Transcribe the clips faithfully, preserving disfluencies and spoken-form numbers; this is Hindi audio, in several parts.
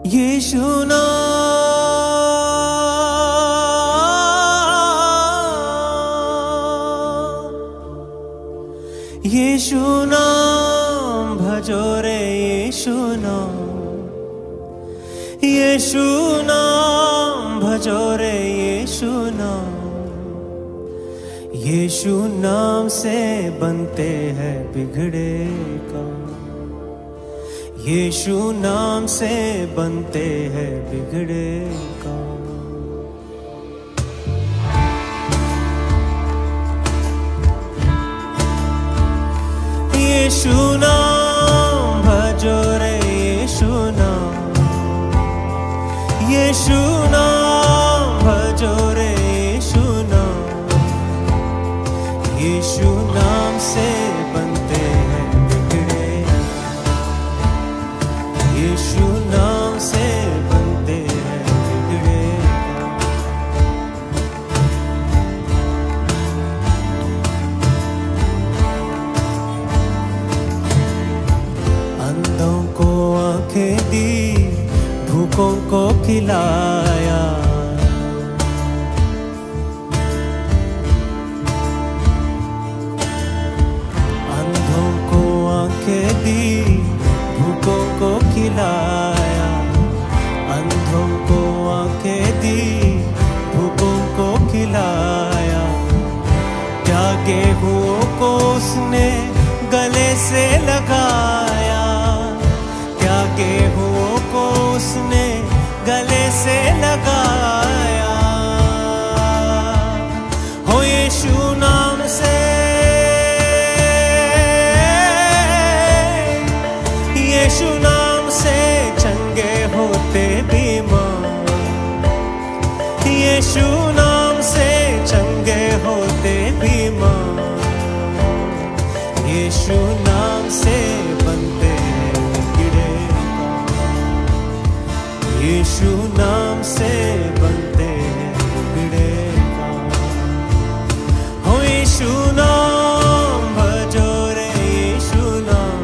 यीशु नाम, यीशु नाम भजो रे यीशु नाम, यीशु नाम भजो रे यीशु नाम। यीशु नाम से बनते हैं बिगड़े काम, यीशु नाम से बनते हैं बिगड़े काम। यीशु नाम भजो रे यीशु नाम, यीशु नाम भजो रे यीशु नाम। यीशु नाम से बनते हैं बिगड़े, यीशु नाम से बनते हैं बिगड़े। अंधों को आंखें दी, भूखों को खिलाया, अंधों को आंखें दी, भूखों को खिलाया, अंधों को आंखें दी, भूखों को खिलाया। क्या गेहूं को उसने गले से लगाया, क्या गेहूं को उसने गले से लगाया। हो यीशु नाम से, यीशु नाम से चंगे होते बीमार, यीशु नाम से चंगे होते बीमार। यीशु नाम से बनते हैं बिगड़े काम, यीशु नाम से बनते हैं बिगड़े काम। हो यीशु नाम भजो रे यीशु नाम,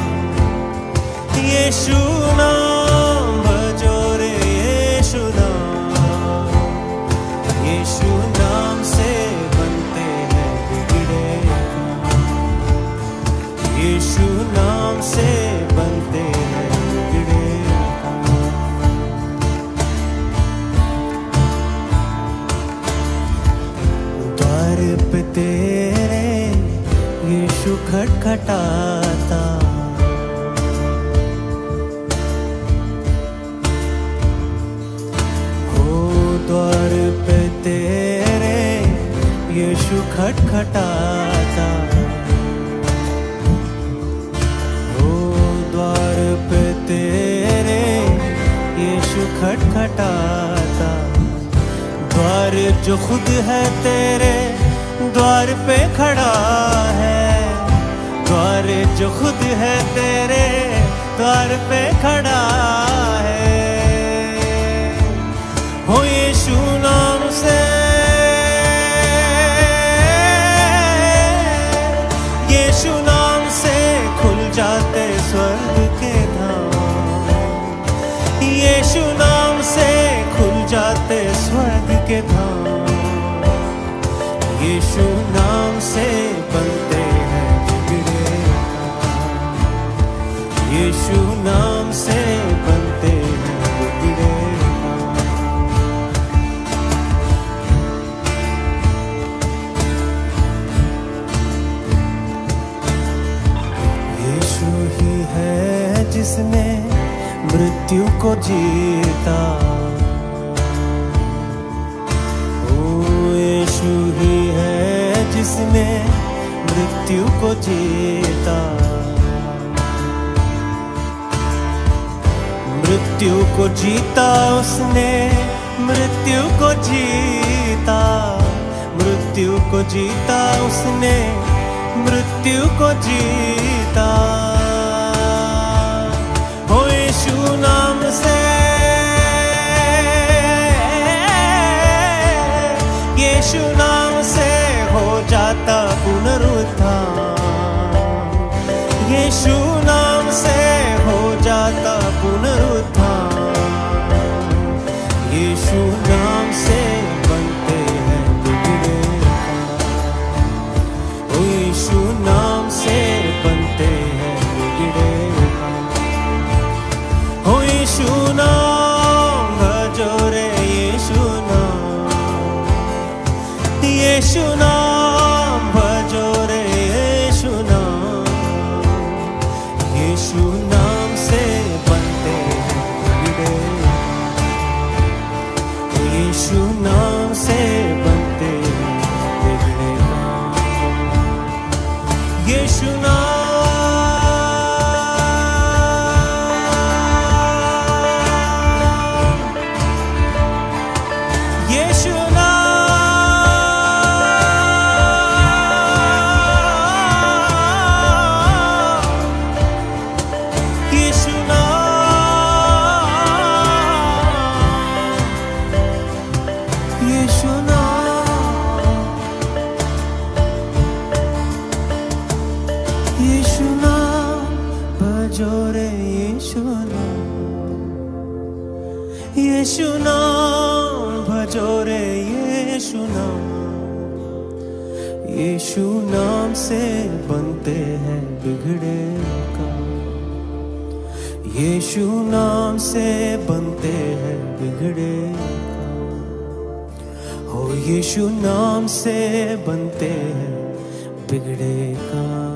यीशु नाम भजो रे यीशु नाम। यीशु नाम से बनते हैं बिगड़े काम, यीशु नाम से बनते हैं बिगड़े काम। द्वार पे तेरे यीशु खटखटाता, द्वार पे तेरे यीशु खटखटाता, ओ द्वार पे तेरे यीशु खटखटाता। द्वार जो खुद है तेरे द्वार पे खड़ा है, द्वार जो खुद है तेरे द्वार पे खड़ा है। हो यीशु नाम से, यीशु नाम से खुल जाते स्वर्ग के धाम, यीशु नाम से खुल जाते स्वर्ग के धाम। यीशु नाम से बनते हैं बिगड़े काम, यीशु नाम से बनते हैं बिगड़े काम। यीशु ही है जिसने मृत्यु को जीता, ओ यीशु ही है जिसने मृत्यु को जीता। मृत्यु को जीता उसने, मृत्यु को जीता, मृत्यु को जीता उसने, मृत्यु को जीता। हो यीशु नाम से, यीशु नाम से हो जाता पुनरुत्थान, यीशु नाम से हो जाता पुनरुत्थान। यीशु नाम भजो रे यीशु नाम, यीशु नाम से बनते हैं बिगड़े, यीशु नाम से बनते हैं बिगड़े काम। यीशु नाम, यीशु यीशु नाम भजो रे यीशु नाम, यीशु नाम भजो रे यीशु नाम, यीशु नाम से बनते हैं बिगड़े काम, यीशु नाम से बनते हैं बिगड़े काम, हो यीशु नाम से बनते हैं बिगड़े काम।